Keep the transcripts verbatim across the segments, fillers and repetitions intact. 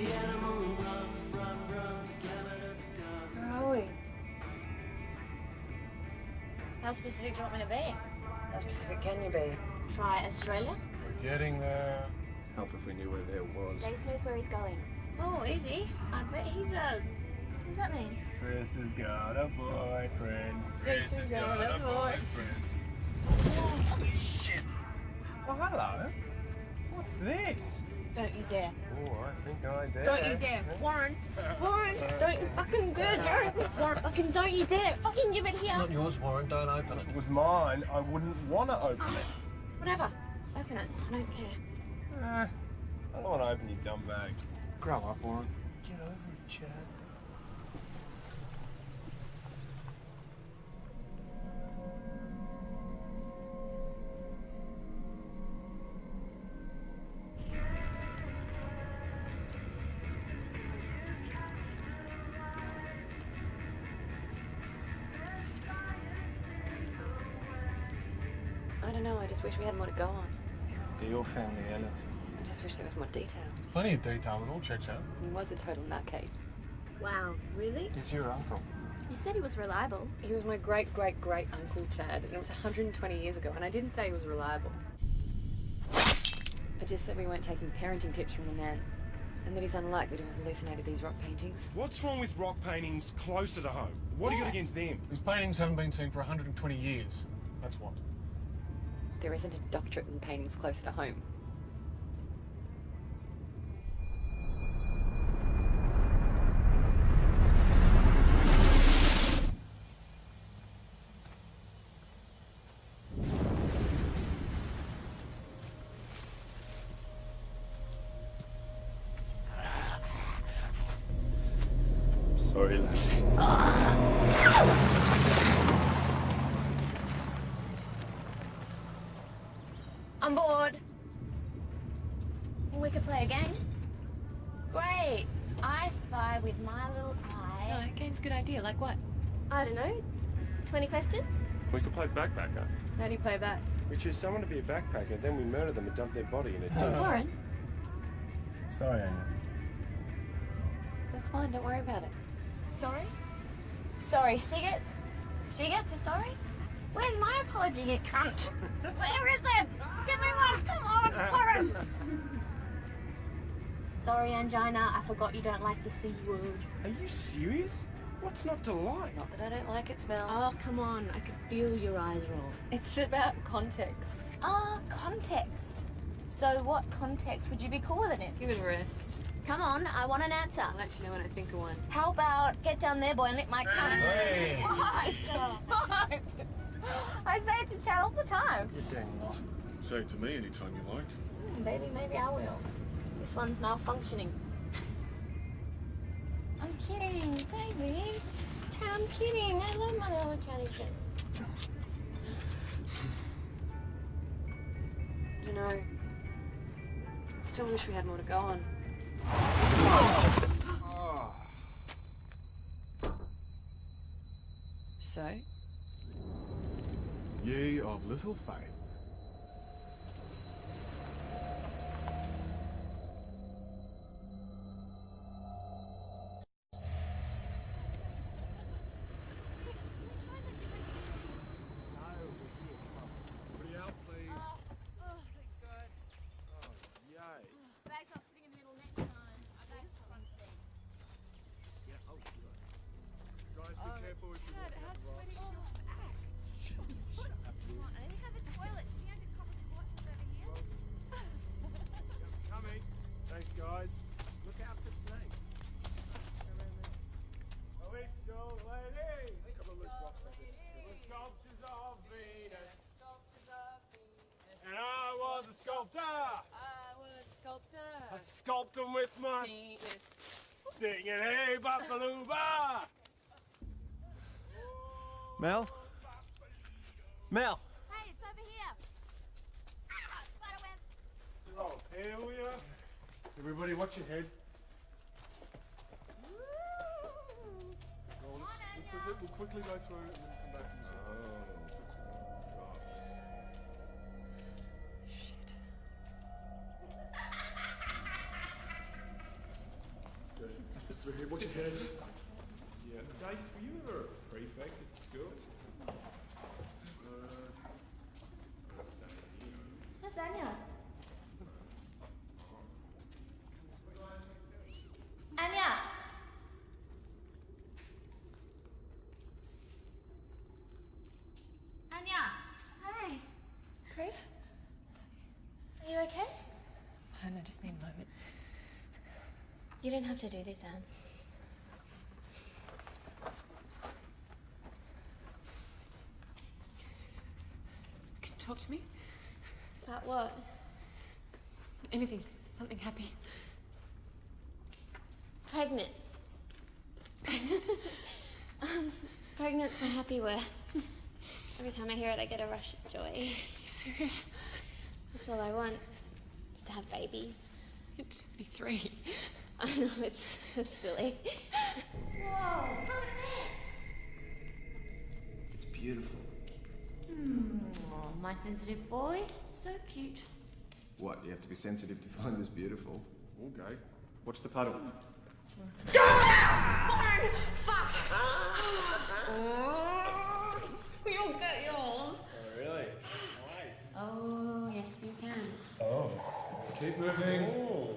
Where are we? How specific do you want me to be? How specific can you be? Try Australia? We're getting there. Help if we knew where there was. Dace knows where he's going. Oh, easy. I bet he does. What does that mean? Chris has got a boyfriend. Chris has got a boyfriend. Oh, shit. Oh, hello. What's this? Don't you dare. Oh, I think I dare. Don't you dare. Warren. Warren, don't you fucking dare. Warren, fucking don't you dare. Fucking give it here. It's not yours, Warren. Don't open it. If it was mine, I wouldn't want to open it. Whatever. Open it. I don't care. Eh, I don't want to open your dumb bag. Grow up, Warren. Get over it, Chad. I don't know, I just wish we had more to go on. Do your family, Ellen? I just wish there was more detail. There's plenty of detail. It all checks out. He was a total nutcase. Wow, really? He's your uncle. You said he was reliable. He was my great-great-great-uncle, Chad, and it was one hundred twenty years ago, and I didn't say he was reliable. I just said we weren't taking parenting tips from the man, and that he's unlikely to have hallucinated these rock paintings. What's wrong with rock paintings closer to home? What do you got against them? These paintings haven't been seen for one hundred twenty years. That's what. There isn't a doctorate in paintings closer to home. Sorry, lassie. I'm bored. We could play a game. Great. I spy with my little No, eye. game's a good idea. Like what? I don't know. twenty questions? We could play backpacker. How do you play that? We choose someone to be a backpacker, then we murder them and dump their body in a ditch. Warren? Sorry, Anya. That's fine, don't worry about it. Sorry? Sorry, she gets... She gets a sorry? Where's my apology, you cunt? Where is it? Give me one, come on, Warren! Sorry, Angina, I forgot you don't like the C word. Are you serious? What's not to like? Not that I don't like it, Smell. Oh, come on, I can feel your eyes roll. It's about context. Ah, context. So what context would you be cool with it in? Give it a rest. Come on, I want an answer. I'll let you know when I think of one. How about get down there, boy, and lick my cunt? Hey. What? What? I say it to Chad all the time. You dang not. Say it to me anytime you like. Hmm, baby, maybe I will. This one's malfunctioning. I'm kidding, baby. Chad, I'm kidding. I love my little chatty kid. You know, I still wish we had more to go on. So? Ye of little faith. Thanks, guys. Look out for snakes. Oh, it's the lady. A couple of loose rocks like this. The sculptures of Venus. And I was a sculptor. I was a sculptor. I sculpt them with my Penis. singing, hey, Bapalooba. Mel? Mel? Hey, it's over here. Ah, spider web. Oh, here we are. Everybody, watch your head. We'll, quickly, we'll quickly go through and then come back and say. Oh, here. Watch your head. Yeah. Dace, were you ever a prefect at school? Where's Anya? Anya! Anya! Hey! Chris? Are you okay? Fine, I just need a moment. You don't have to do this, Anne. Can you talk to me? About what? Anything. Something happy. Pregnant. um, pregnant's my happy word. Every time I hear it, I get a rush of joy. Are you serious? That's all I want, is to have babies. You're twenty-three. I know, it's, it's silly. Whoa, look at this! It's beautiful. Hmm, oh, my sensitive boy. So cute. What, you have to be sensitive to find this beautiful? Okay. Watch the puddle. Fuck! You'll get yours. Oh, really? Oh, yes, you can. Oh. Keep moving. Oh.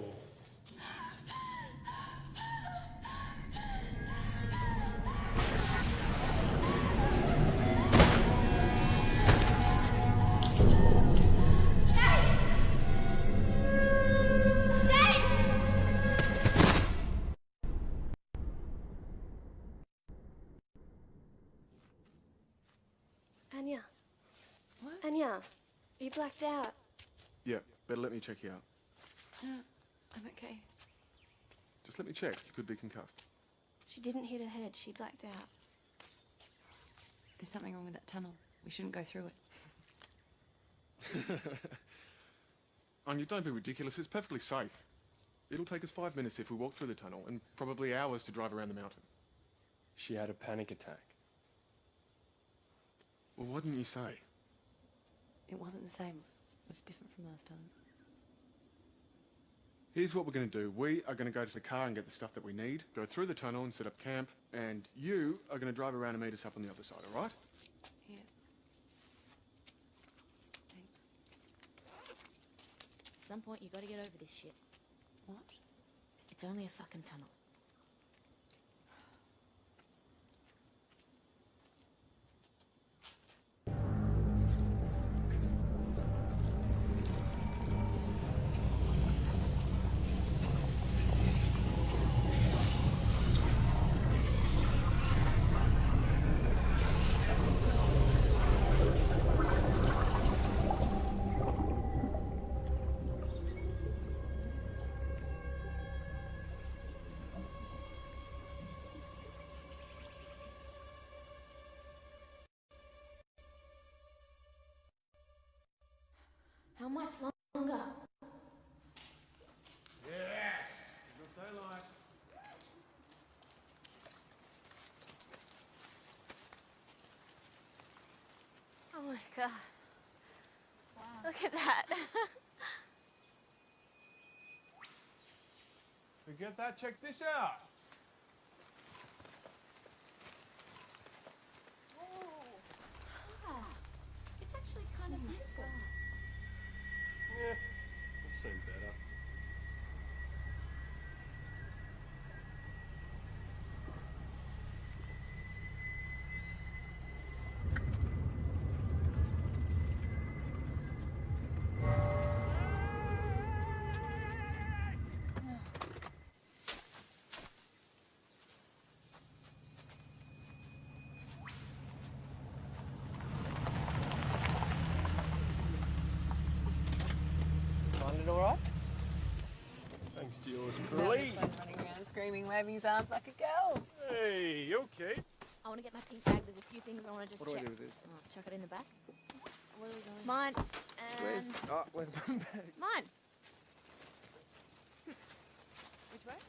Anya. What? Anya, are you blacked out? Yeah, better let me check you out. No, I'm okay. Just let me check. You could be concussed. She didn't hit her head, she blacked out. There's something wrong with that tunnel. We shouldn't go through it. Anya, don't be ridiculous. It's perfectly safe. It'll take us five minutes if we walk through the tunnel, and probably hours to drive around the mountain. She had a panic attack. Well, why didn't you say? It wasn't the same. It was different from last time. Here's what we're going to do. We are going to go to the car and get the stuff that we need, go through the tunnel and set up camp, and you are going to drive around and meet us up on the other side, all right? Yeah. Thanks. At some point, you gotta get over this shit. What? It's only a fucking tunnel. How much longer? Yes! Good daylight. Oh my god. Wow. Look at that. Forget that, check this out. Ah, it's actually kind of beautiful. Yeah, I've seen better. Find it all right? Thanks to yours truly. Running around screaming, waving his arms like a girl. Hey, you okay? I want to get my pink bag. There's a few things I want to just What do I check. do with it? Oh, chuck it in the back. Where are we going? Mine. Where's... And Oh, where's my bag? mine. Which way?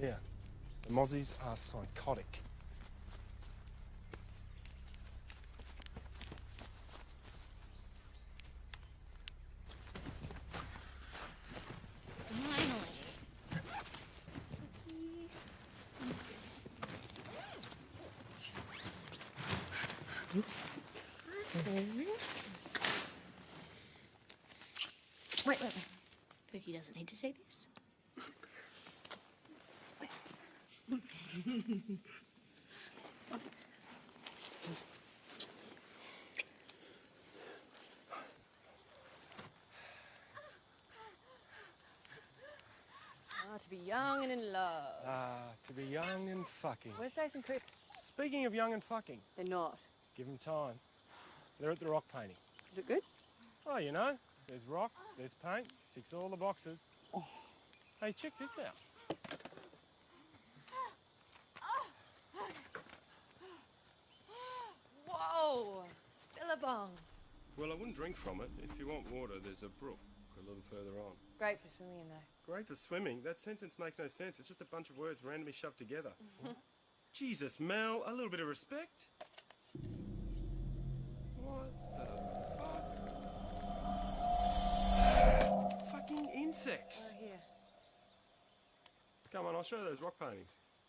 Yeah, the mozzies are psychotic. Wait, wait, wait. Pookie doesn't need to see this. Ah, to be young and in love. Ah, to be young and fucking. Where's Dace and Chris? Speaking of young and fucking, They're not. give them time. They're at the rock painting. Is it good? Oh, you know, there's rock, there's paint, ticks all the boxes. Oh. Hey, check this out. Whoa! Billabong. Well, I wouldn't drink from it. If you want water, there's a brook a little further on. Great for swimming in though. Great for swimming. That sentence makes no sense. It's just a bunch of words randomly shoved together. Jesus, Mel, a little bit of respect. What the fuck? Fucking insects. Oh, here. Come on, I'll show you those rock paintings.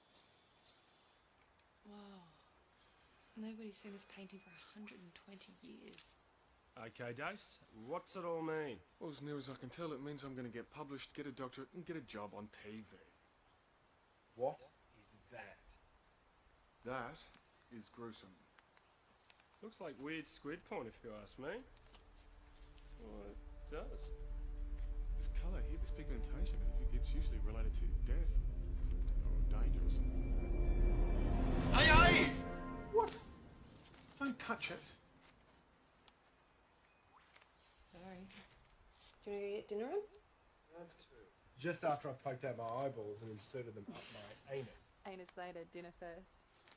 Whoa. Nobody's seen this painting for one hundred twenty years. Okay, Dace, what's it all mean? Well, as near as I can tell, it means I'm going to get published, get a doctorate, and get a job on T V. What is that? That is gruesome. Looks like weird squid porn, if you ask me. Well, it does. This colour here, this pigmentation, it's usually related to death or danger or something. Hey, hey! What? Don't touch it. Sorry. Do you want to go get dinner room? Just after I poked out my eyeballs and inserted them up my anus. Anus later, dinner first.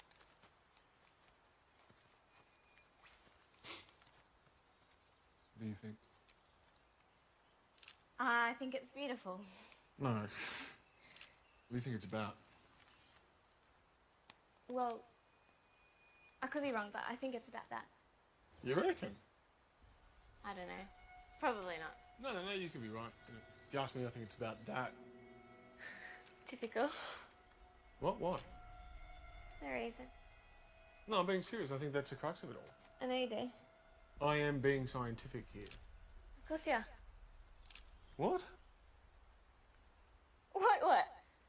What do you think? I think it's beautiful. No. What do you think it's about? Well, I could be wrong, but I think it's about that. You reckon? I don't know. Probably not. No, no, no, you could be right. If you ask me, I think it's about that. Typical. What? What? No reason. No, I'm being serious. I think that's the crux of it all. I know you do. I am being scientific here. Of course you are. What? What, what?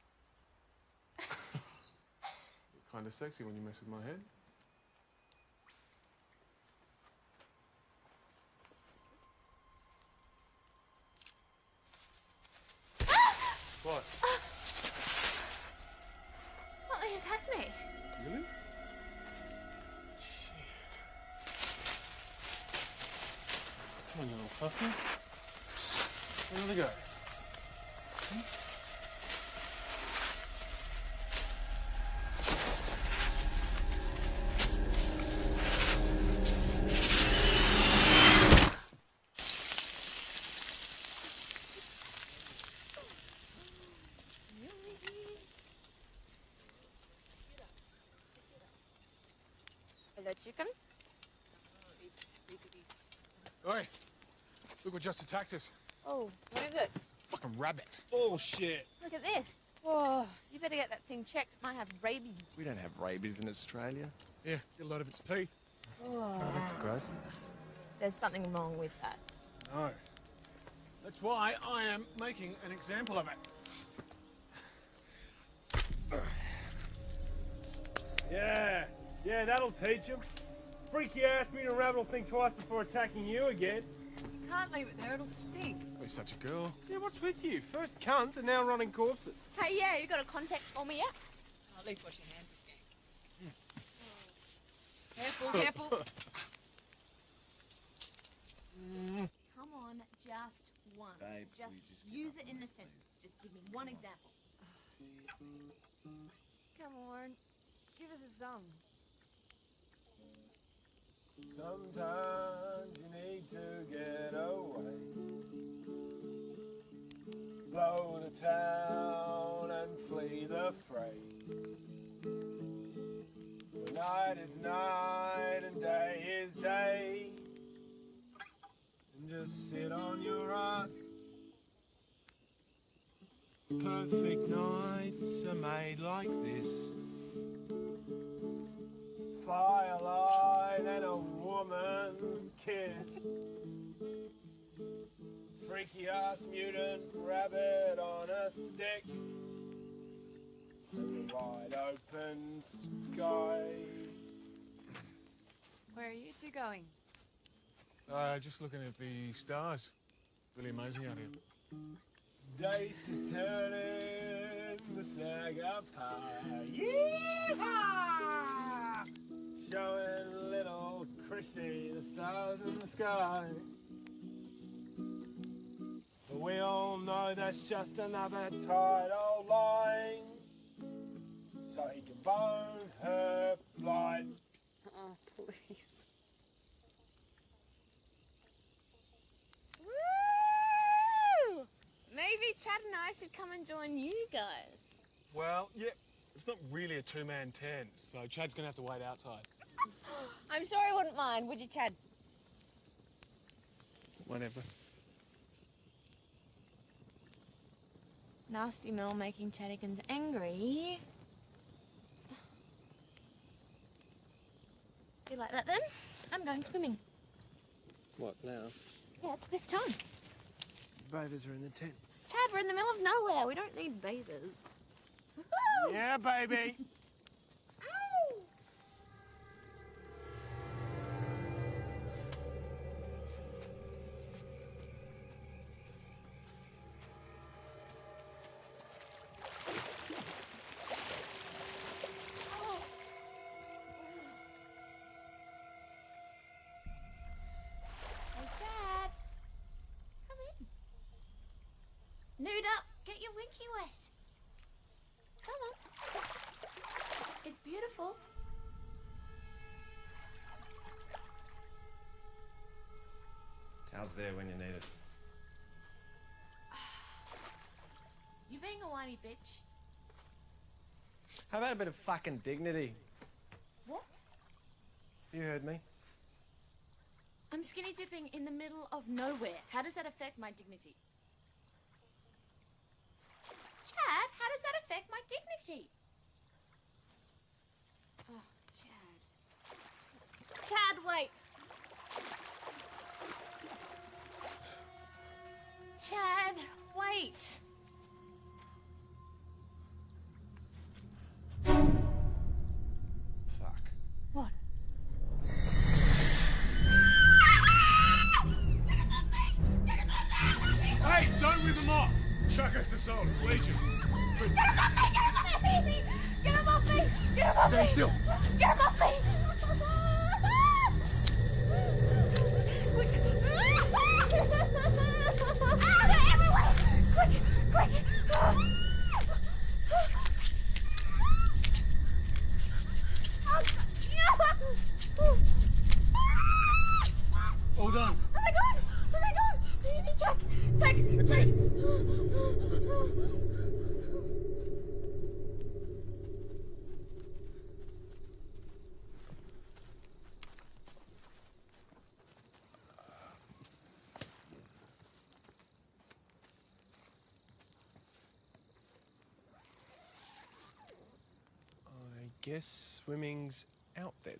Kind of sexy when you mess with my head. What? Something attacked me. Really? Come on, you little fucker. Where do they go? Hmm? Hello, chicken. Oi! Look what just attacked us. Oh, what is it? Fucking rabbit. Bullshit. Look at this. Oh, you better get that thing checked. It might have rabies. We don't have rabies in Australia. Yeah, get a lot of its teeth. Oh. Oh, that's gross. There's something wrong with that. No. That's why I am making an example of it. Yeah, yeah, that'll teach him. Freaky ass mutant rabbit will think twice before attacking you again. You can't leave it there, it'll stink. Oh, you're such a girl. Yeah, what's with you? First cunt and now running corpses. Hey, yeah, you got a context for me yet? At least wash your hands this game. Careful, careful. Come on, just one. Babe, just, will you just use get it up in on a this, sentence. Just give me one example. Come on, give us a song. Sometimes you need to get away. Blow the town and flee the afraid. When night is night and day is day. And just sit on your ass. Perfect nights are made like this. Firelight and a woman's kiss. Freaky ass mutant rabbit on a stick. And the wide open sky. Where are you two going? Uh, just looking at the stars. Really amazing out here. Dace is turning the snag up high. Yeehaw! Showing little Chrissy the stars in the sky. But we all know that's just another tight old line. So he can bone her flight. Oh, please. Woo! Maybe Chad and I should come and join you guys. Well, yeah, it's not really a two-man tent, so Chad's gonna have to wait outside. I'm sure he wouldn't mind, would you, Chad? Whatever. Nasty Mel making Chadigans angry. You like that then? I'm going swimming. What, now? Yeah, it's the best time. Bathers are in the tent. Chad, we're in the middle of nowhere. We don't need bathers. Yeah, baby. Ow! Hey, Chad. Come in. Nude up. Get your winky wet. Come on. It's beautiful. How's there when you need it? You being a whiny bitch. How about a bit of fucking dignity? What? You heard me. I'm skinny dipping in the middle of nowhere. How does that affect my dignity? Chad, how does that affect my dignity? Oh, Chad. Chad, wait. Chad, wait. Fuck. What? Hey, don't rip them off! Chuck us the soul, it's leeches. Get him off me! Get him off me! Get him off me! Stay still. Get him off me! Quick! Ah, they're everywhere! Quick! Quick! All done. Oh my god! Oh my god! Check! Check! That's check. it. I guess swimming's out then.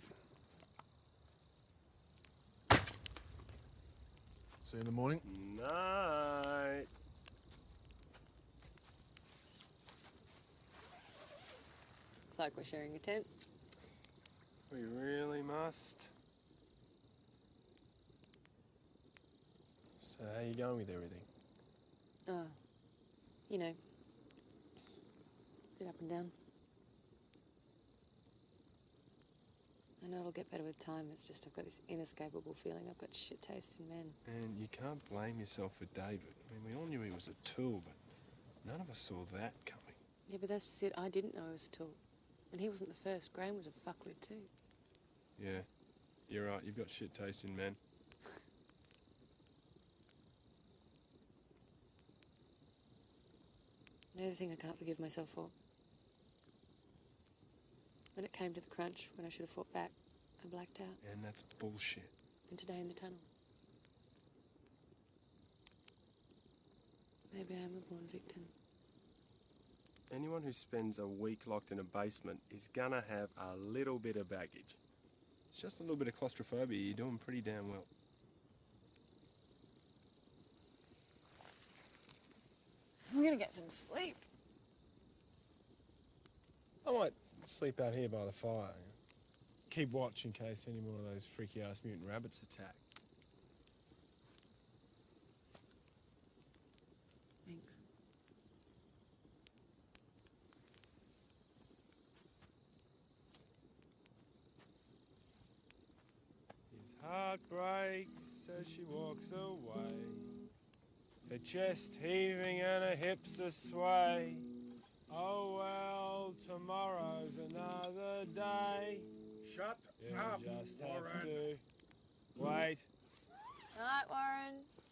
See you in the morning. Night. Looks like we're sharing a tent. We really must. So how you going with everything? Oh, you know, bit up and down. I know it'll get better with time. It's just I've got this inescapable feeling I've got shit taste in men. And you can't blame yourself for David. I mean, we all knew he was a tool, but none of us saw that coming. Yeah, but that's just it. I didn't know he was a tool. And he wasn't the first. Graham was a fuckwit too. Yeah, you're right. You've got shit taste in men. Another thing I can't forgive myself for. When it came to the crunch, when I should have fought back, I blacked out. And that's bullshit. And today in the tunnel. Maybe I'm a born victim. Anyone who spends a week locked in a basement is gonna have a little bit of baggage. It's just a little bit of claustrophobia. You're doing pretty damn well. I'm gonna get some sleep. I might sleep out here by the fire. Keep watch in case any more of those freaky ass mutant rabbits attack. Thanks. His heart breaks as she walks away, her chest heaving and her hips asway. Oh well, tomorrow's another day. Shut You up, just have Warren. to wait. Night, Warren.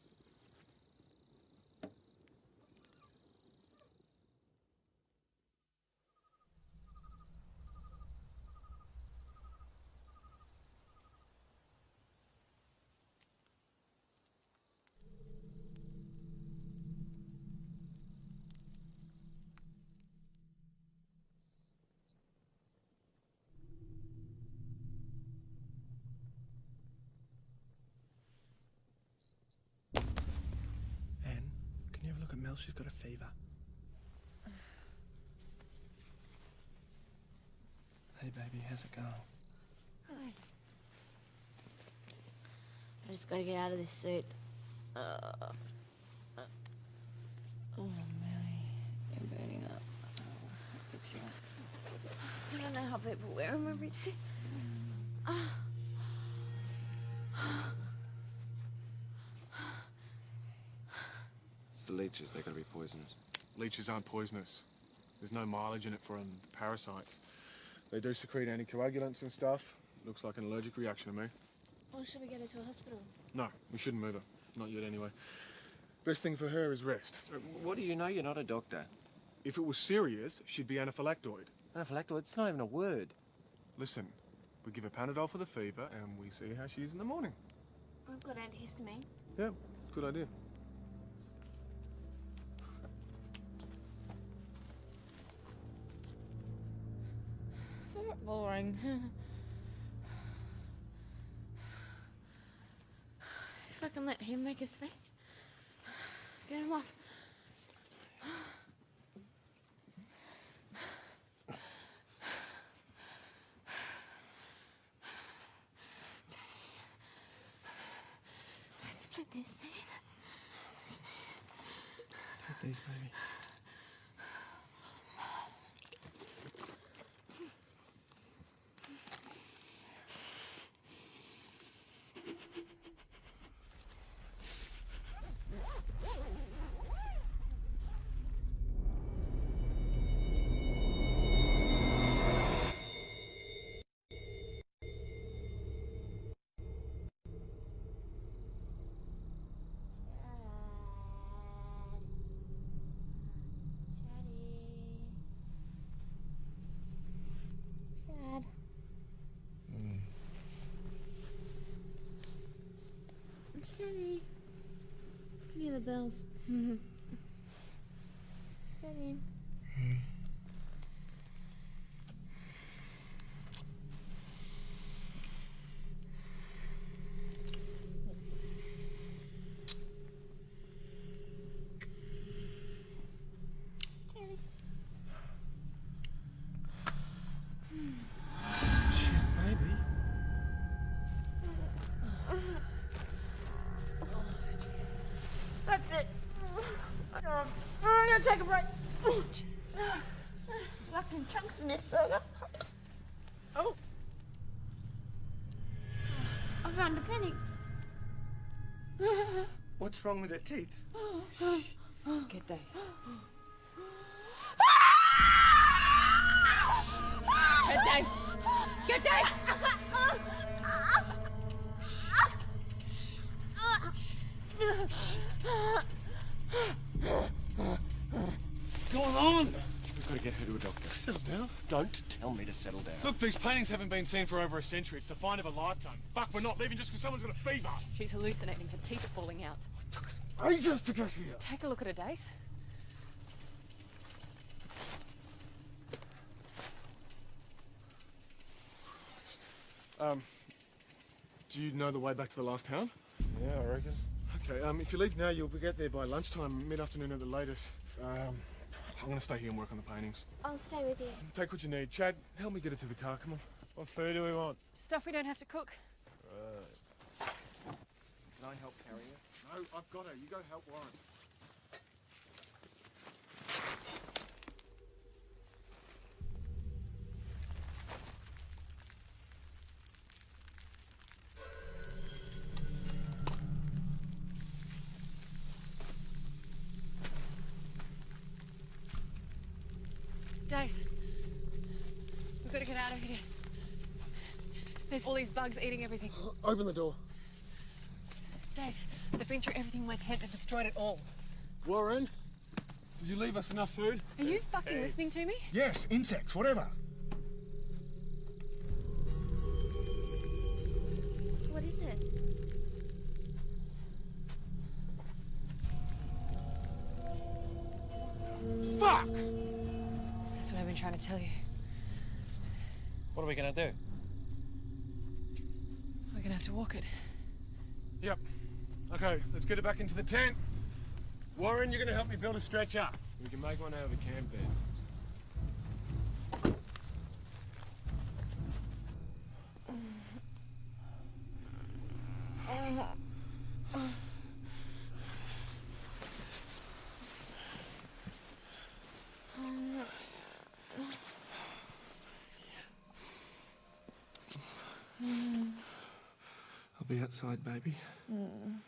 Anne, can you have a look at Mel? She's got a fever. Hey baby, how's it going? Good. I just gotta get out of this suit. Uh, uh, Oh, Millie, you're burning up. Oh, let's get you out. I don't know how people wear them every day. It's the leeches, they're gonna be poisonous. Leeches aren't poisonous. There's no mileage in it for them. Parasites. They do secrete anticoagulants and stuff. Looks like an allergic reaction to me. Or should we get her to a hospital? No, we shouldn't move her. Not yet, anyway. Best thing for her is rest. What do you know? You're not a doctor. If it was serious, she'd be anaphylactoid. Anaphylactoid, it's not even a word. Listen, we give her Panadol for the fever, and we see how she is in the morning. I've got antihistamines. Yeah, it's a good idea. So boring. If I can let him make a speech, get him off. Let's split this scene. Take these, baby. Chad. Mm. Chatty. Can you hear the bells? Chatty. Chatty. Shit, baby. That's it. Oh, I'm gonna take a break. Fucking chunks in this burger. Oh. I found a penny. What's wrong with her teeth? Get Dace. Get Dace! Get Dace! What's going on? We've got to get her to a doctor. Settle down. Don't tell me to settle down. Look, these paintings haven't been seen for over a century. It's the find of a lifetime. Fuck, we're not leaving just because someone's got a fever. She's hallucinating. Her teeth are falling out. Ages to get here. Take a look at her, Dace. Um, do you know the way back to the last town? Yeah, I reckon. Okay, um, if you leave now, you'll get there by lunchtime, mid-afternoon at the latest. Um, I'm gonna stay here and work on the paintings. I'll stay with you. Take what you need. Chad, help me get it to the car, come on. What food do we want? Stuff we don't have to cook. Right. Can I help carry it? No, I've got her. You go help Warren. Dace, we've got to get out of here. There's all these bugs eating everything. Open the door. Dace, they've been through everything in my tent and destroyed it all. Warren, did you leave us enough food? Are you fucking listening to me? Yes, insects, whatever. What is it? Fuck! That's what I've been trying to tell you. What are we gonna do? We're gonna have to walk it. Yep. Okay, let's get it back into the tent. Warren, you're gonna help me build a stretcher. We can make one out of a camp bed. I'll be outside, baby. Mm.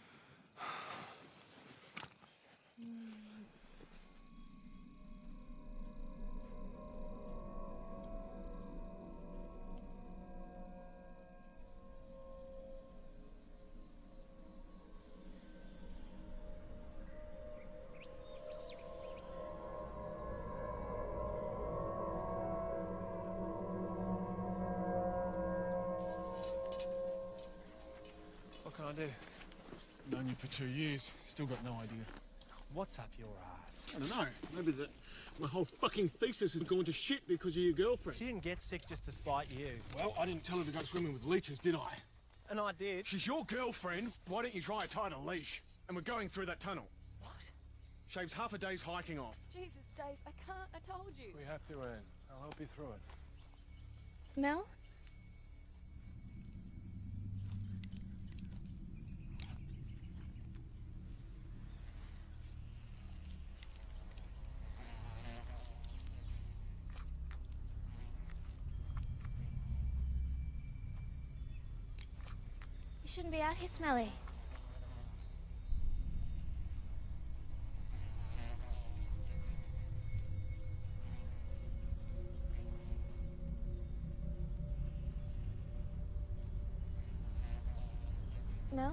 What can I do? Known you for two years, still got no idea. What's up your ass? I don't know. Maybe that my whole fucking thesis has gone to shit because of your girlfriend. She didn't get sick just to spite you. Well, I didn't tell her to go swimming with leeches, did I? And I did. She's your girlfriend. Why don't you try a tighter leash? And we're going through that tunnel. What? Shaves half a day's hiking off. Jesus, Dace, I can't. I told you. We have to, Anne. I'll help you through it. Mel? You shouldn't be out here, Smelly. Mel?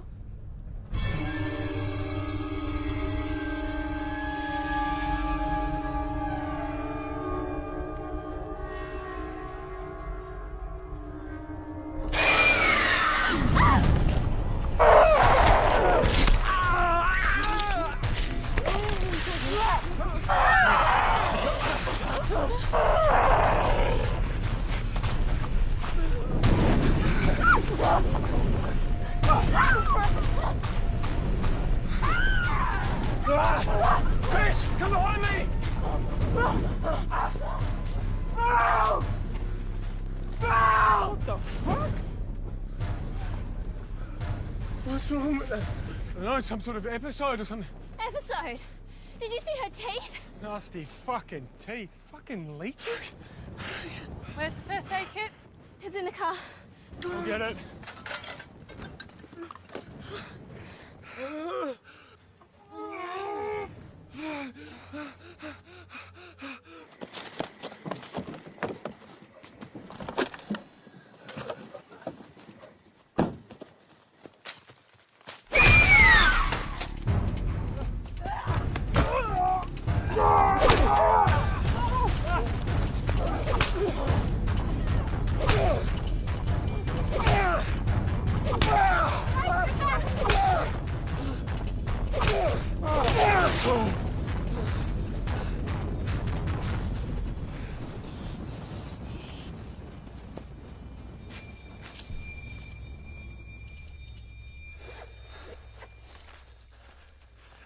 Fish! Come behind me! Ow! Ow! What the fuck? What's wrong with that? I don't know, some sort of episode or something. Episode? Did you see her teeth? Nasty fucking teeth. Fucking leeches. Where's the first aid kit? It's in the car. Go get it.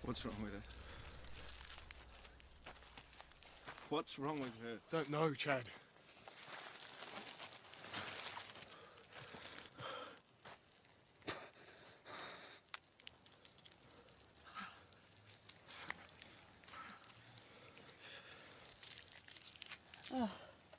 What's wrong with her? What's wrong with her? Don't know, Chad. Oh.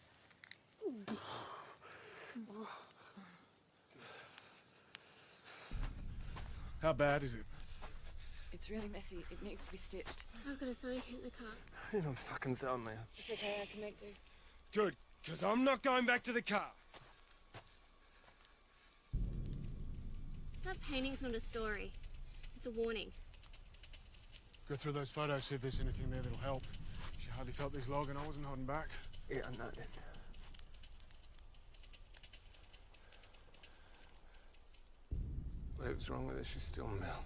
How bad is it? It's really messy. It needs to be stitched. I've got a sewing kit in the car. You're not fucking selling me. It's okay, I can make do. Good, because I'm not going back to the car. That painting's not a story. It's a warning. Go through those photos, see if there's anything there that'll help. She hardly felt this log and I wasn't holding back. Yeah, I noticed. Whatever's wrong with her, she's still Mel.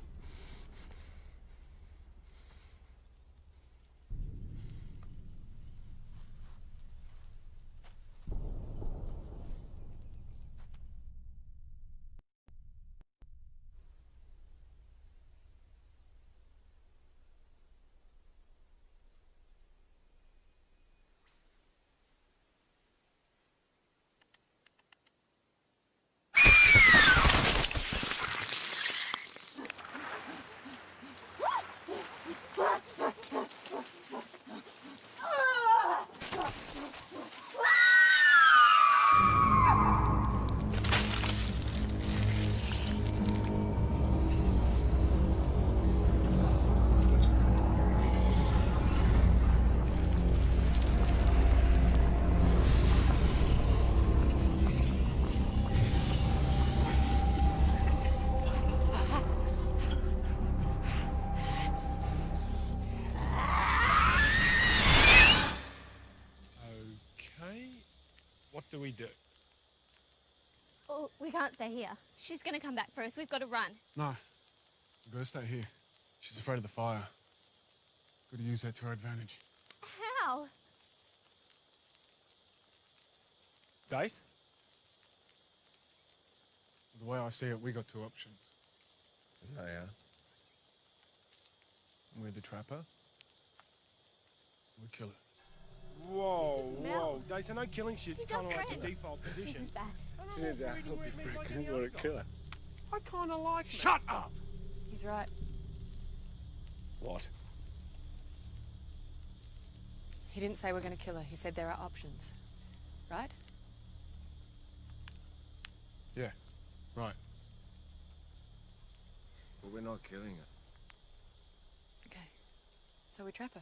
What do we do? Oh, we can't stay here. She's gonna come back for us. We've got to run. No. We've got to stay here. She's afraid of the fire. Got to use that to our advantage. How? Dace? The way I see it, we got two options. Oh, yeah. We're the trapper. We kill her. Whoa, This is Mel. whoa. Dace, I know killing shit's He's kind of our like the friend. default This position. is bad. It is a healthy freak. What a killer. I kind of like me. Shut up! He's right. What? He didn't say we're going to kill her. He said there are options. Right? Yeah, right. But we're not killing her. Okay. So we trap her.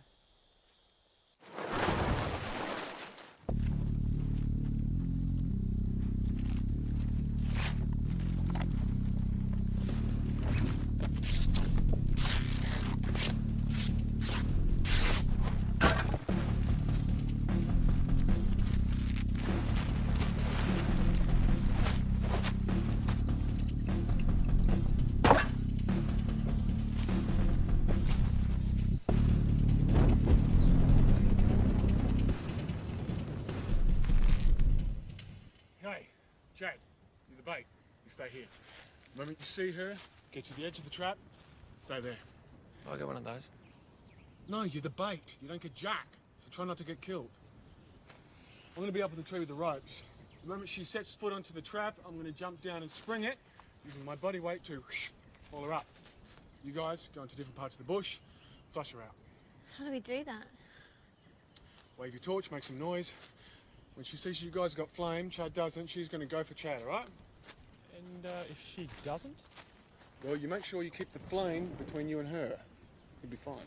Hey, Chad, you're the bait. You stay here. The moment you see her, get to the edge of the trap, stay there. I'll get one of those. No, you're the bait. You don't get jack. So try not to get killed. I'm going to be up in the tree with the ropes. The moment she sets foot onto the trap, I'm going to jump down and spring it, using my body weight to haul her up. You guys go into different parts of the bush, flush her out. How do we do that? Wave your torch, make some noise. When she sees you guys got flame, Chad doesn't, she's going to go for Chad, all right? And uh, if she doesn't? Well, you make sure you keep the flame between you and her. You'll be fine.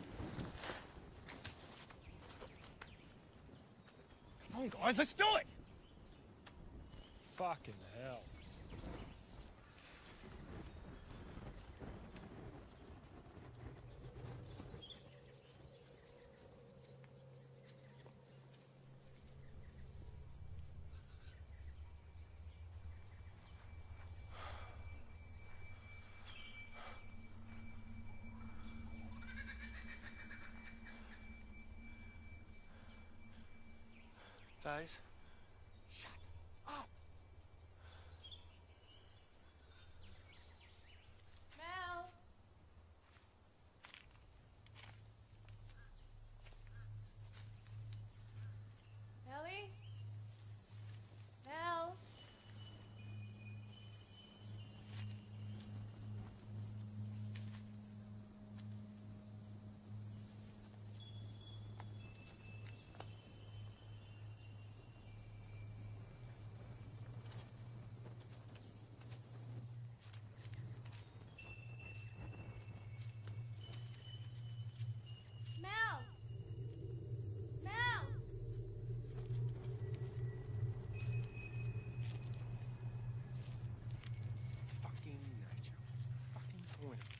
Come on, guys, let's do it! Fucking hell. Dace? Shut up! Mel!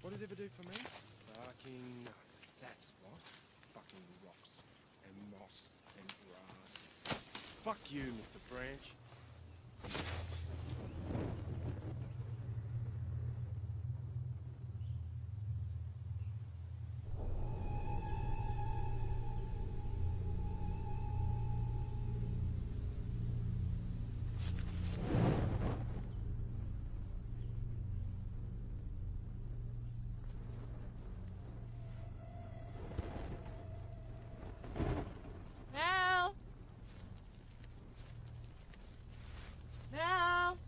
What did it ever do for me? Fucking nothing. That's what. Fucking rocks and moss and grass. Fuck you, Mister Branch. Mel! Mel!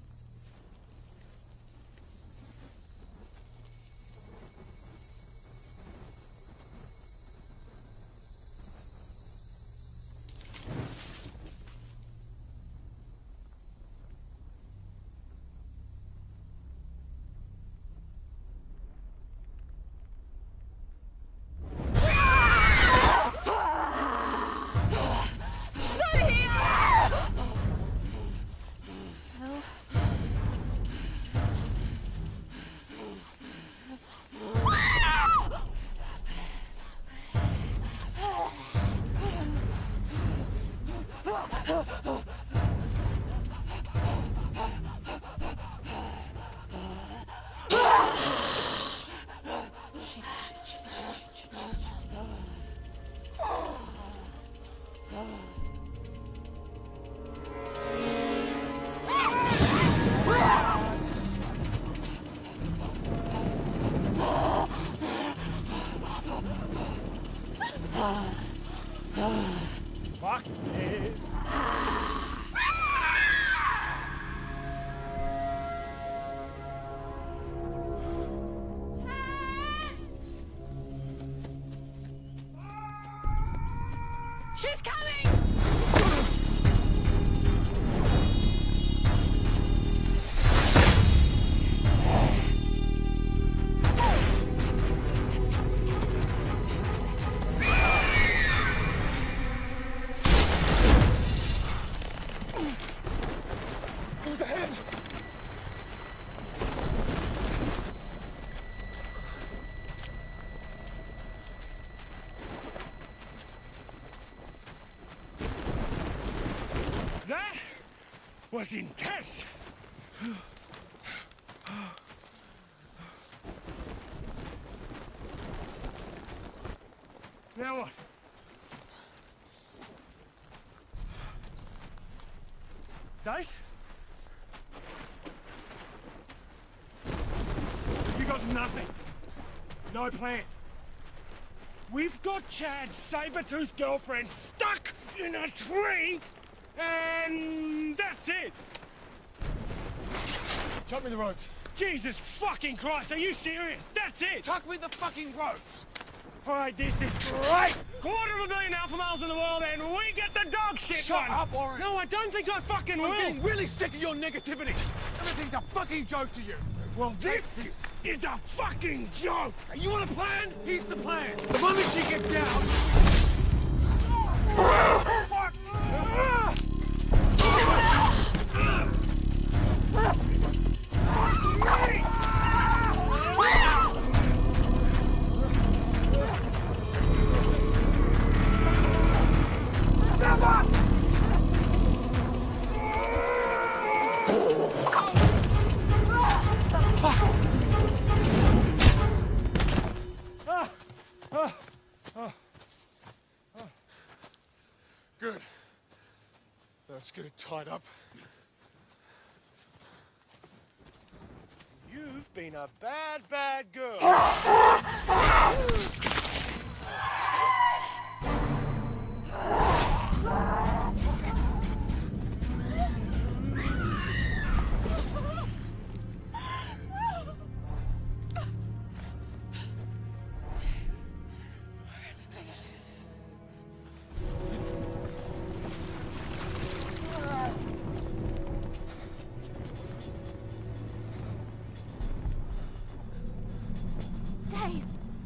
Fuck it. She's coming! Who's ahead? That was intense. Now what? Dace? You got nothing. No plan. We've got Chad's saber-toothed girlfriend stuck in a tree, and that's it. Chuck me the ropes. Jesus fucking Christ, are you serious? That's it. Chuck me the fucking ropes. All right, this is great. Quarter of a million alpha males in the world, and we get the dog shit Shut one. up, Warren. No, I don't think I fucking I'm will. getting really sick of your negativity. Everything's a fucking joke to you. Well, this Take this. is a fucking joke. You want a plan? Here's the plan. The moment she gets down... Fuck. Ah! Good. Let's get it tied up. You've been a bad, bad girl. Dace!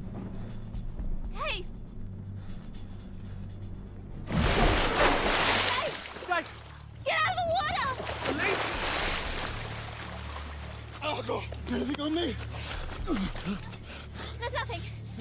Dace! Dace! Get out of the water! Oh, God. Is anything on me? There's nothing.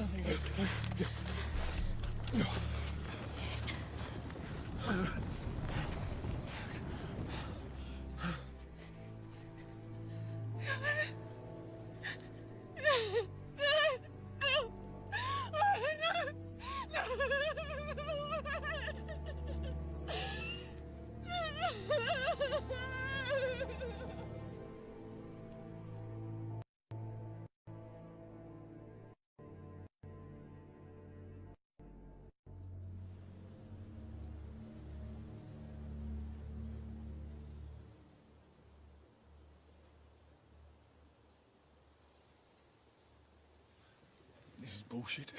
This is bullshit.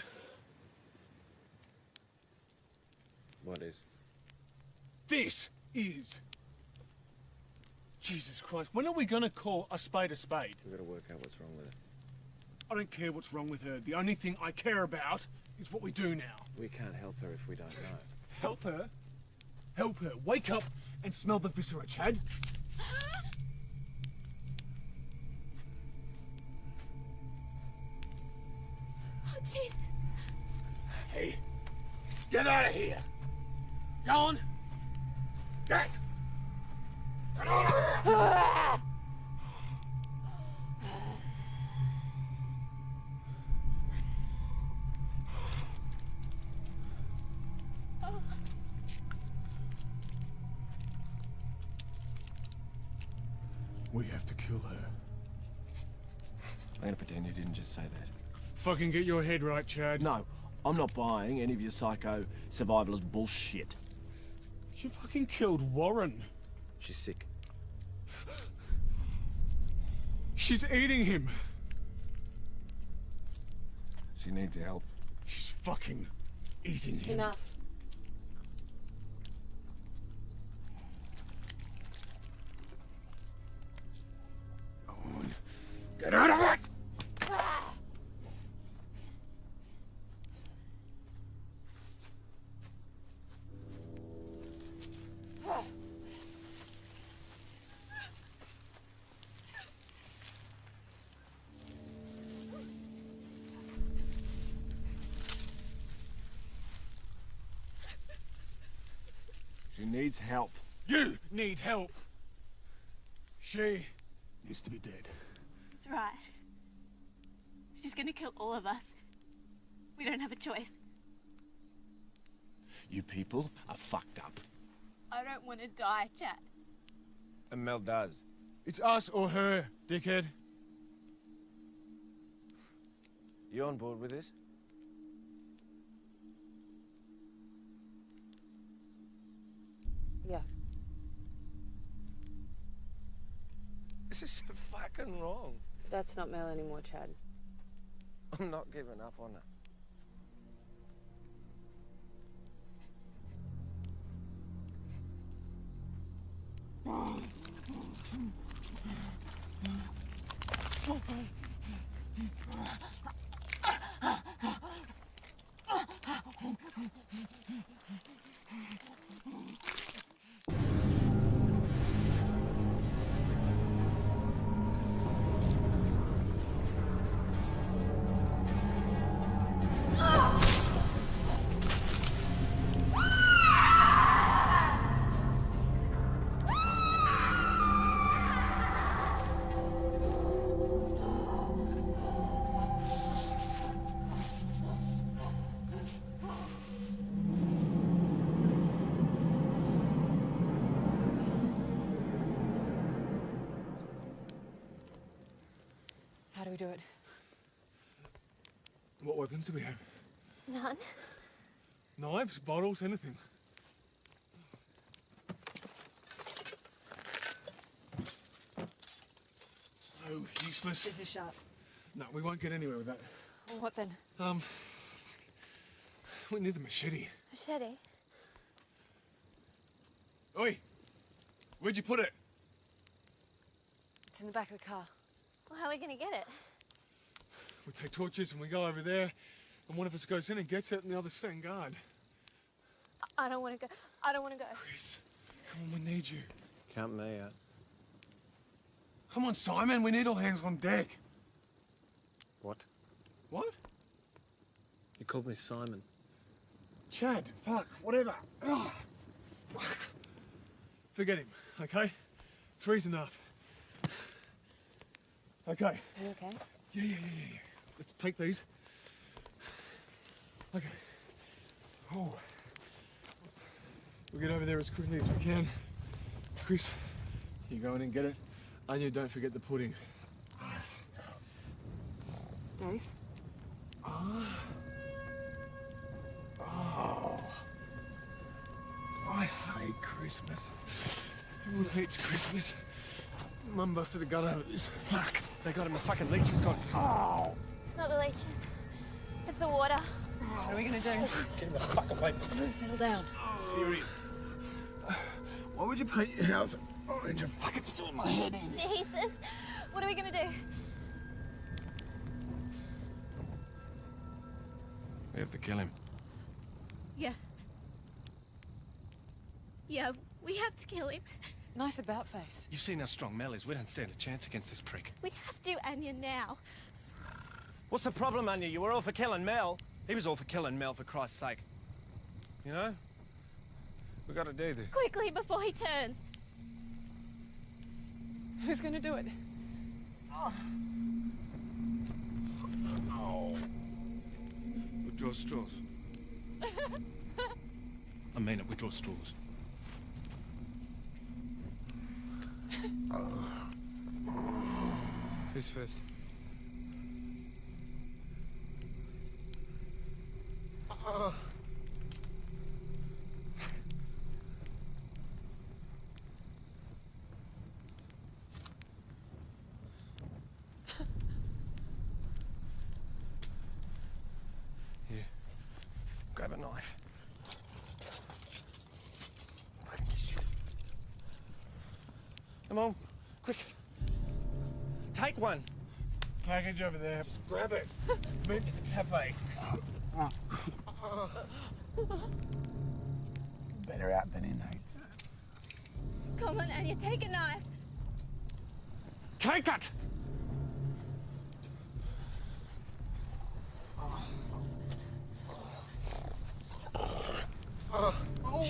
What is? This is. Jesus Christ, when are we gonna call a spade a spade? We've got to work out what's wrong with her. I don't care what's wrong with her. The only thing I care about is what we do now. We can't help her if we don't know. Help her? Help her. Wake up and smell the viscera, Chad. Oh, jeez. Hey, get out of here. Go on. Get. Get out of here. We have to kill her. I'm gonna pretend you didn't just say that. Fucking get your head right, Chad. No, I'm not buying any of your psycho survivalist bullshit. You fucking killed Warren. She's sick. She's eating him. She needs help. She's fucking eating him. Enough. Go on. Get out of it! She needs help. You need help. She needs to be dead. That's right. She's gonna kill all of us. We don't have a choice. You people are fucked up. I don't want to die, Chad. And Mel does. It's us or her, dickhead. You on board with this? Yeah. This is so fucking wrong. That's not Mel anymore, Chad. I'm not giving up on her. How do we do it? What weapons do we have? None. Knives, bottles, anything. Oh, useless. This is sharp. No, we won't get anywhere with that. Well, what then? Um, we need the machete. Machete. Oi, where'd you put it? It's in the back of the car. Well, how are we gonna get it? We take torches and we go over there, and one of us goes in and gets it, and the others stand guard. I don't want to go. I don't want to go. Chris, come on, we need you. Count me out. Come on, Simon, we need all hands on deck. What? What? He called me Simon. Chad, fuck, whatever. Ugh. Fuck. Forget him, okay? Three's enough. Okay. Are you okay? Yeah, yeah, yeah, yeah, yeah. Let's take these. Okay. Oh. We'll get over there as quickly as we can. Chris, you go in and get it. Anya, don't forget the pudding. Dace? Ah. Oh. I hate Christmas. Everyone hates Christmas. Mum busted a gut out of this. Fuck. They got him. The fucking leeches got him. Oh. It's not the leeches. It's the water. What are we gonna do? Get him the fuck away from me. Settle down. Serious. Why would you paint your house orange? I'm fucking still in my head. Jesus. What are we gonna do? We have to kill him. Yeah. Yeah, we have to kill him. Nice about face. You've seen how strong Mel is. We don't stand a chance against this prick. We have to, Anya, now. What's the problem, Anya? You were all for killing Mel. He was all for killing Mel, for Christ's sake. You know? We gotta do this. Quickly, before he turns. Who's gonna do it? Oh. Withdraw straws. I mean it, withdraw straws. Who's first? Uh. Here. Grab a knife. Come on, quick. Take one. Package over there. Just grab it. Meet at the cafe. Better out than in, mate. Come on, Anya, take a knife. Take it! Uh, oh.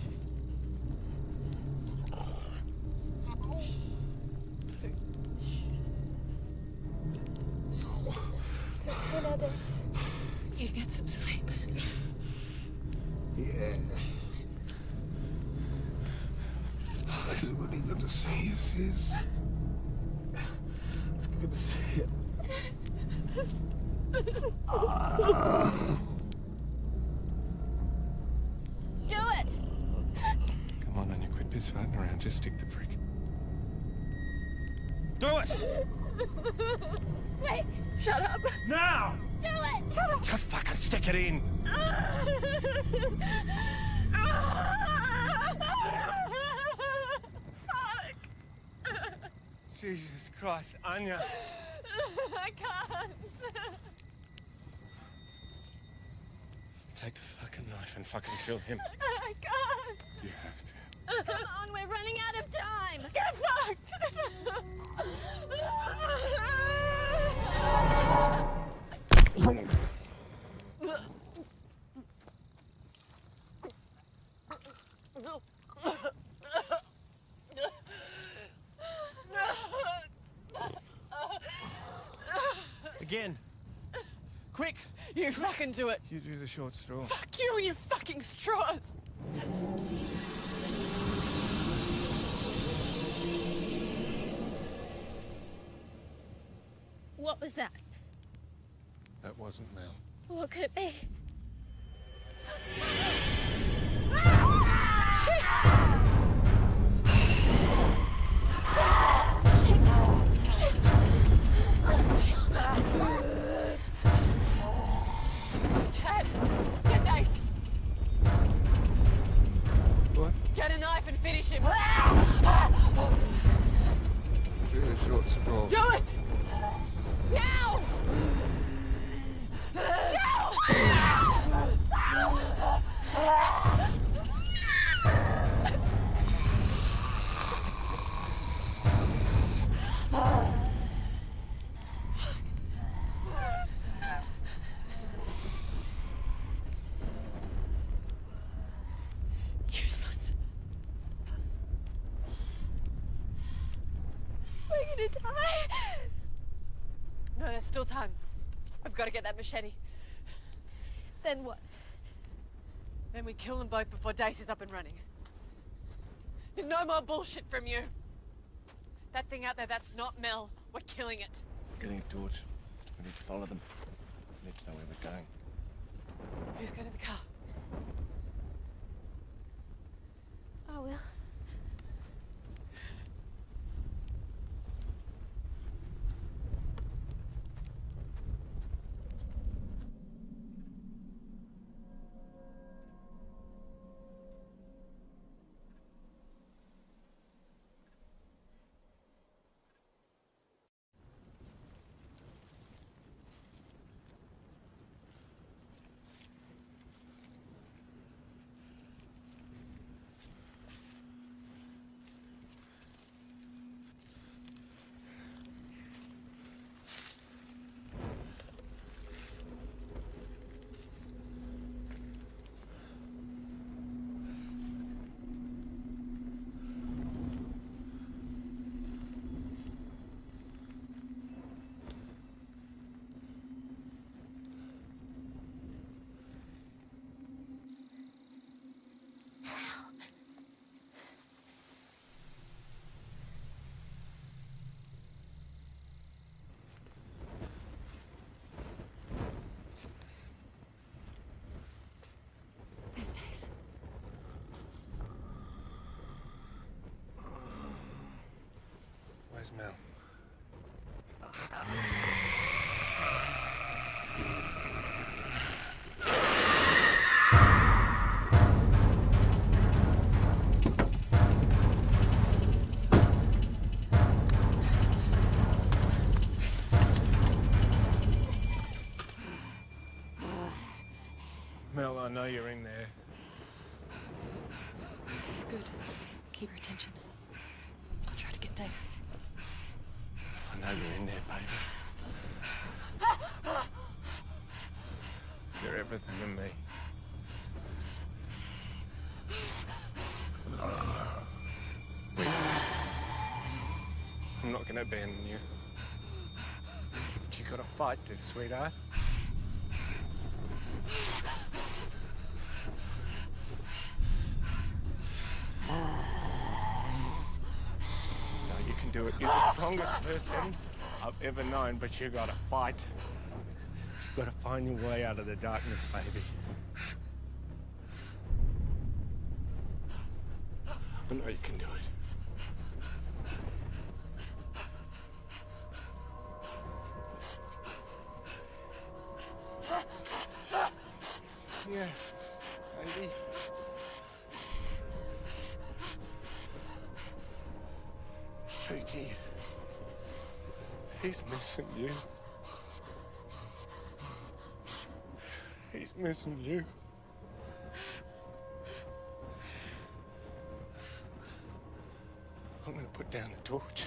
It's okay now, Dace. You get some sleep. Yeah. It's really good to see you, sis. It's good to see you. Ah. Do it! Come on, Anya, quit piss farting around. Just stick the prick. Do it! Wait, shut up. Now! Do it! Shut up! Just fucking stick it in! Fuck! Jesus Christ, Anya. I can't. Take the fucking knife and fucking kill him. I can't. You have to. Come on, we're running out of time. Get fucked! Again. Quick! You fucking do it. You do the short straw. Fuck you and your fucking straws. What was that? That wasn't Mel. What could it be? Chad, get Dace. What? Get a knife and finish him. Do the short straw. Do it! Now! Now! die. No, there's still time. I've got to get that machete. Then what? Then we kill them both before Dace is up and running. No more bullshit from you. That thing out there, that's not Mel. We're killing it. Getting a torch. We need to follow them. We need to know where we're going. Who's going to the car? I will. There's Dace. Where's Mel? Mel, I know you're in there. It's good. Keep her attention. I'll try to get Dace. I know you're in there, baby. You're everything to me. Wait. I'm not gonna abandon you. But you gotta fight this, sweetheart. Do it. You're the strongest person I've ever known, but you gotta fight. You gotta find your way out of the darkness, baby. I know you can do it. Yeah, baby. Spooky. He's missing you. He's missing you. I'm gonna put down the torch.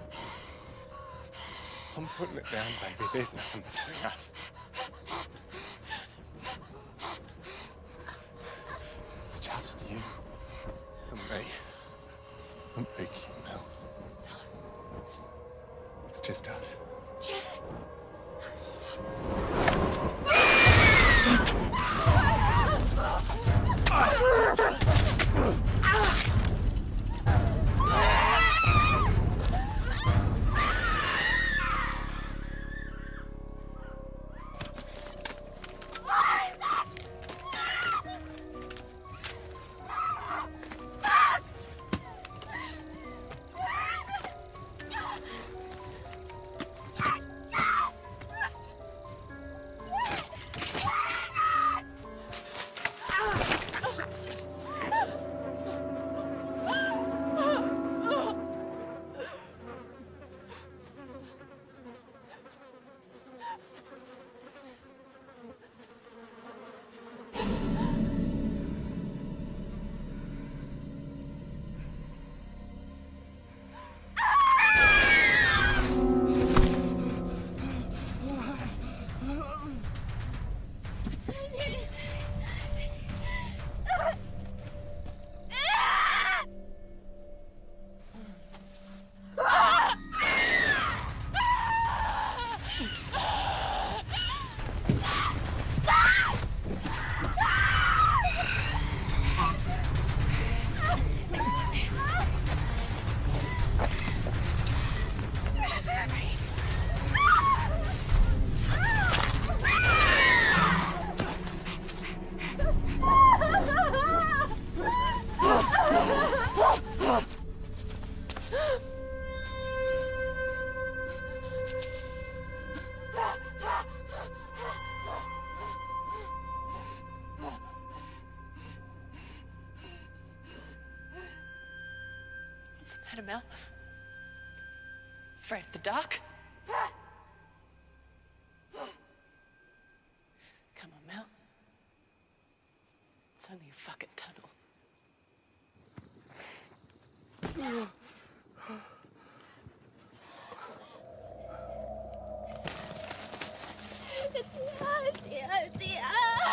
I'm putting it down, baby. There's nothing between us. It's just you and me. And Vicky and Mel. It's just us. Matter, Mel? Afraid of the dark? Come on, Mel. It's only a fucking tunnel. It's here, it's here, it's here.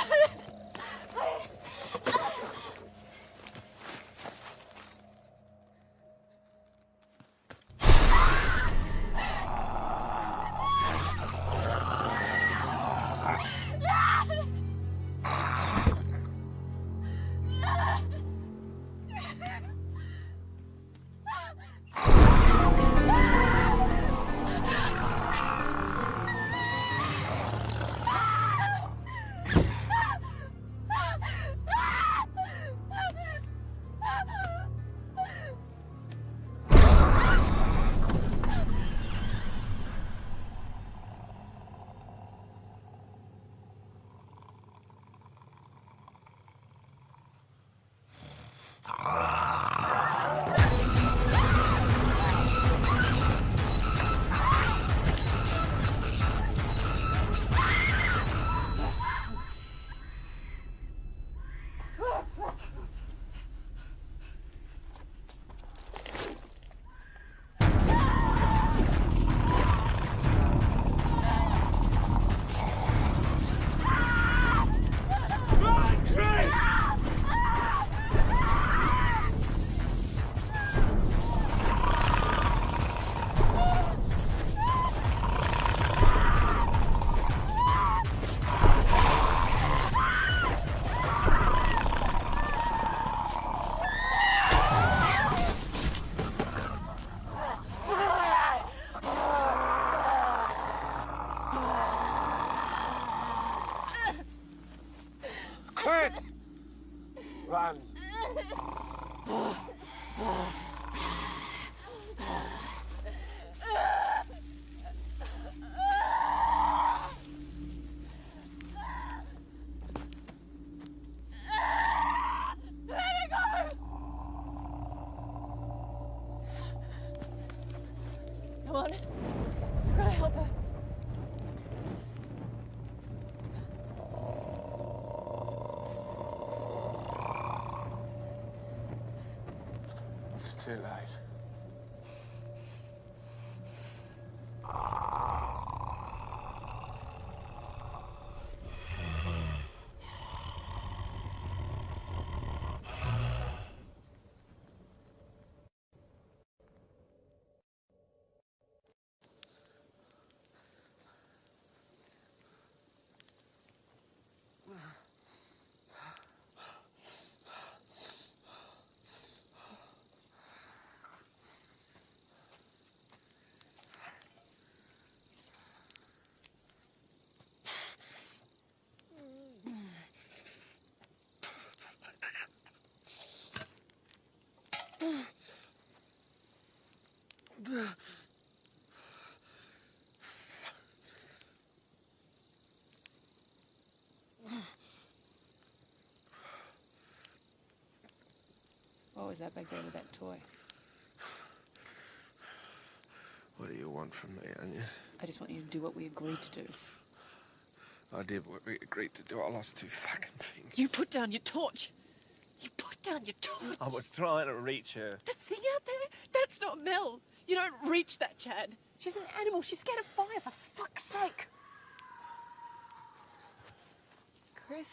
Run. Come on. We've got to help her. It's too late. What was that back there with that toy? What do you want from me, Anya? I just want you to do what we agreed to do. I did what we agreed to do. I lost two fucking fingers. You put down your torch. You put down your torch. I was trying to reach her. That thing out there, that's not Mel. You don't reach that, Chad. She's an animal. She's scared of fire, for fuck's sake. Chris?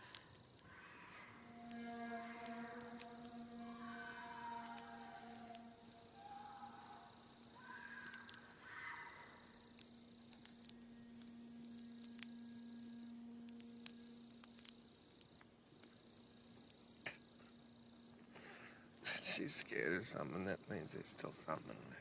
She's scared of something. That means there's still something left.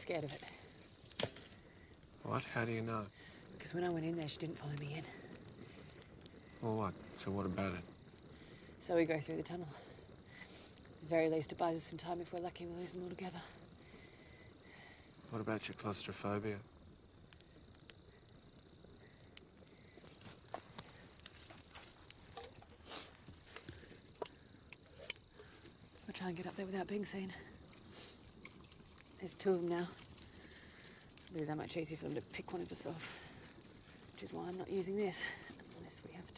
scared of it. What? How do you know? Because when I went in there, she didn't follow me in. Well, what? So what about it? So we go through the tunnel. At the very least, it buys us some time. If we're lucky, we'll lose them altogether. What about your claustrophobia? We'll try and get up there without being seen. There's two of them now. It'll be that much easier for them to pick one of us off. Which is why I'm not using this, unless we have to.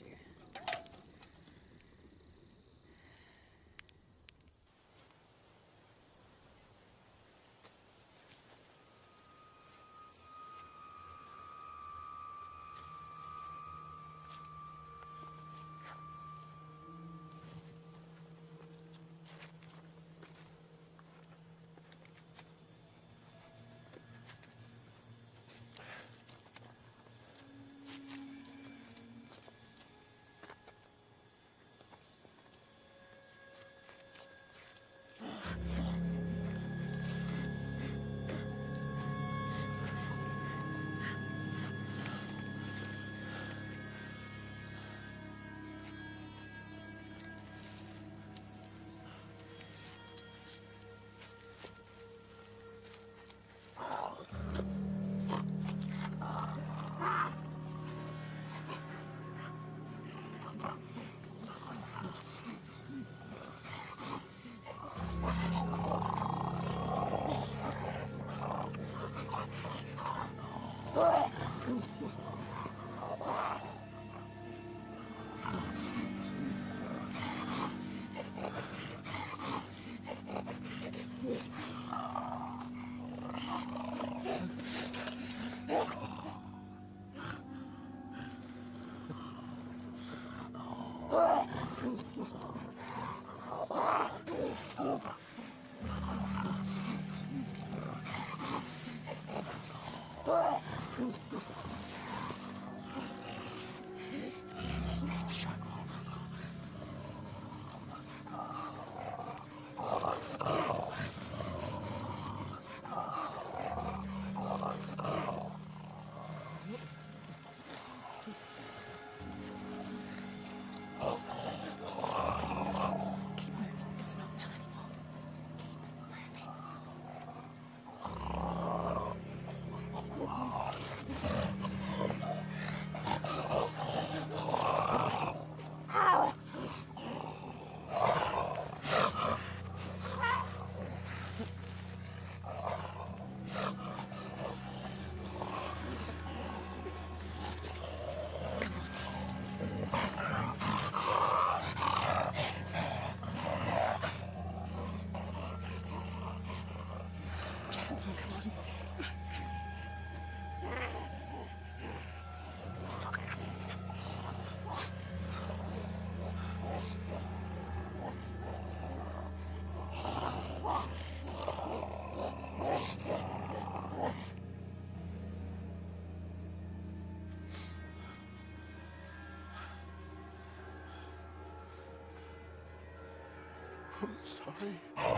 I'm sorry.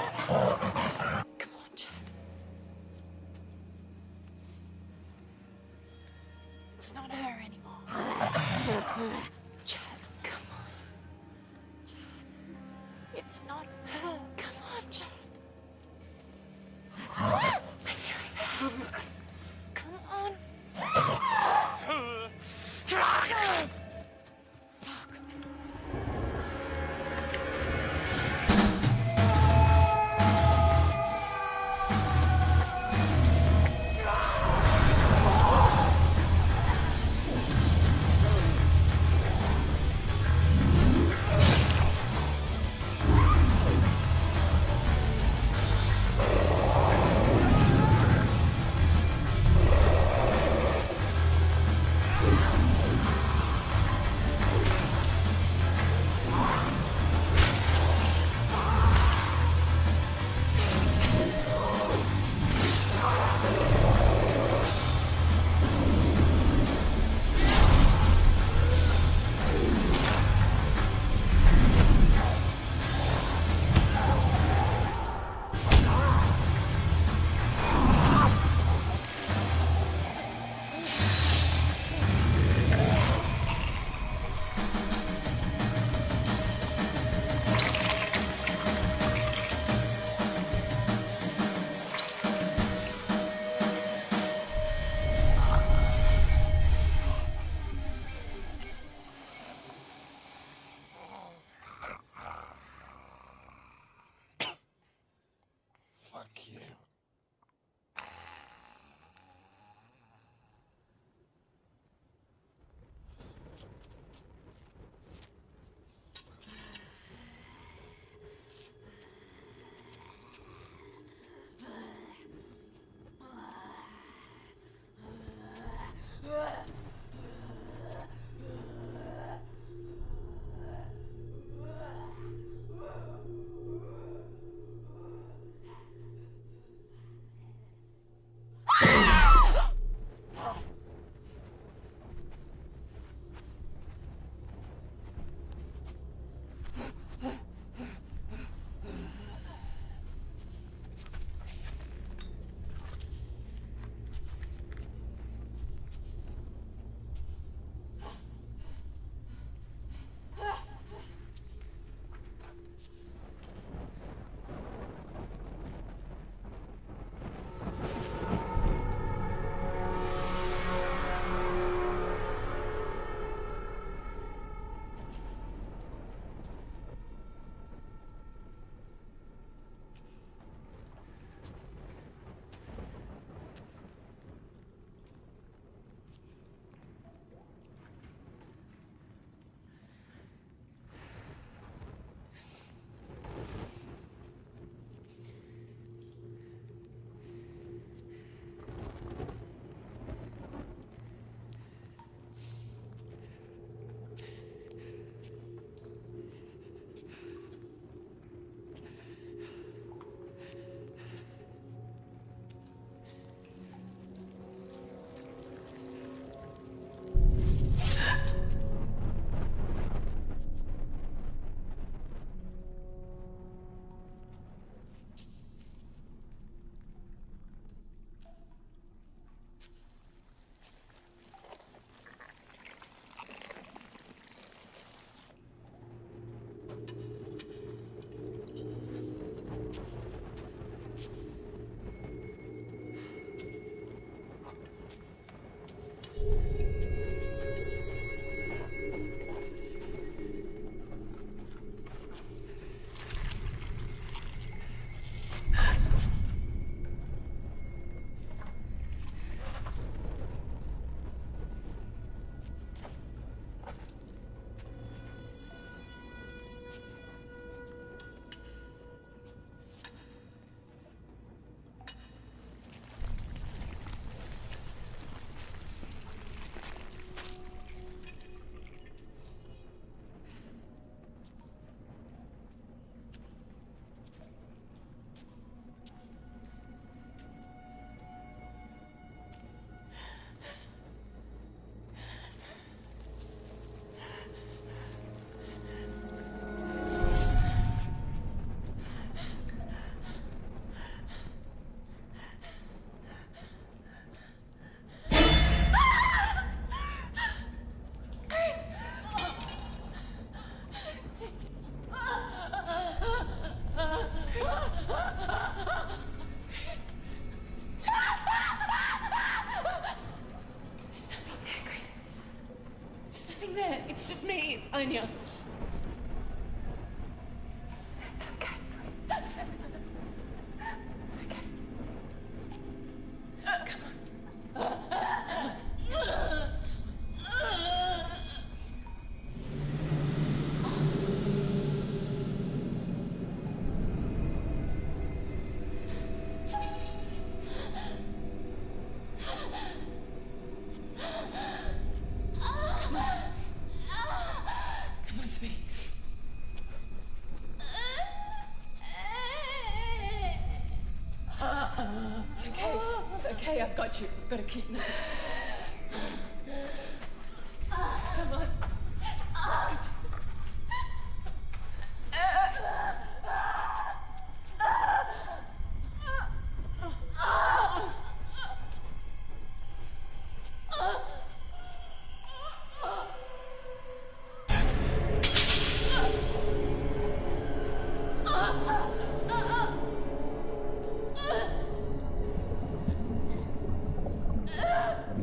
Come on, Chad. It's not her anymore. Chad, come on. Chad. It's not her. Come on, Chad. Come on. Fuck. you. It's just me, it's Anya. It's okay, sweet. It's okay. Uh, come on. Okay, I've got you. I've got a kid now. Come on. Ah!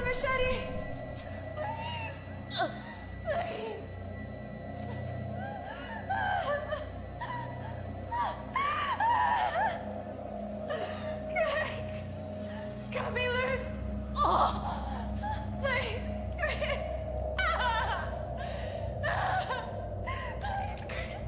machete. Please. Please. Greg. Cut me loose. Oh. Please, Chris. Please, Chris.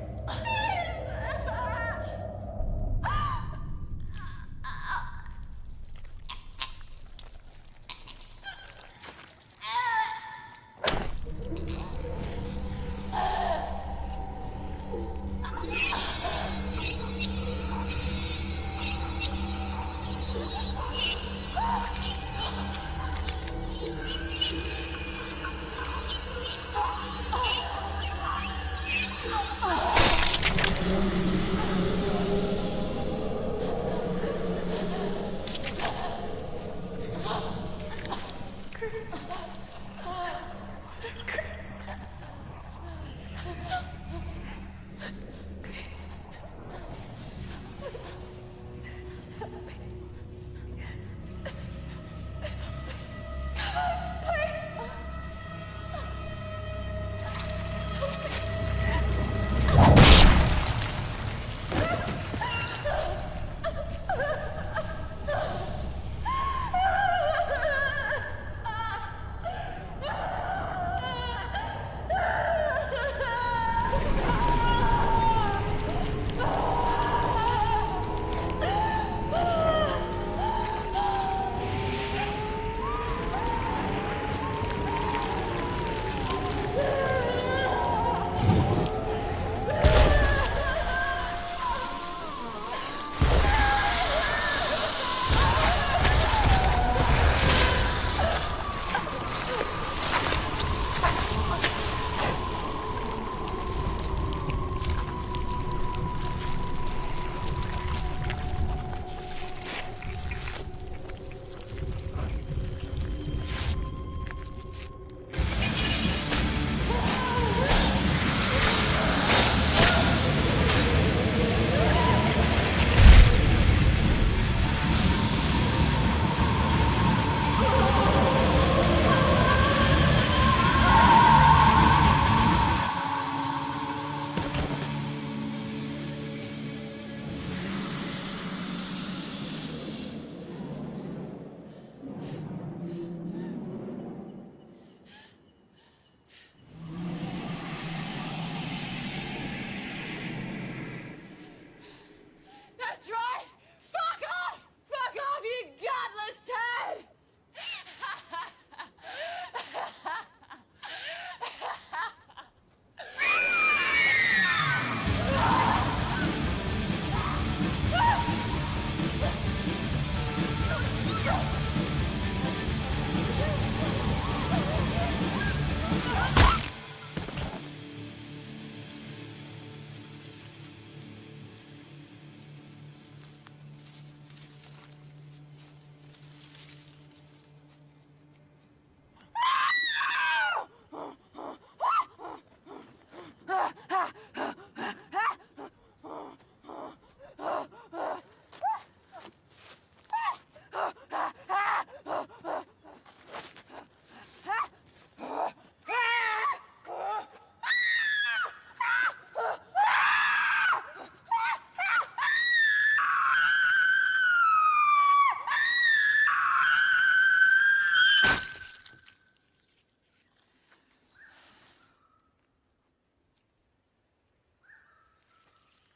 That's right! Fuck off! Fuck off, you godless turd!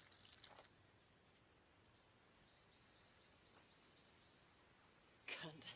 Cunt.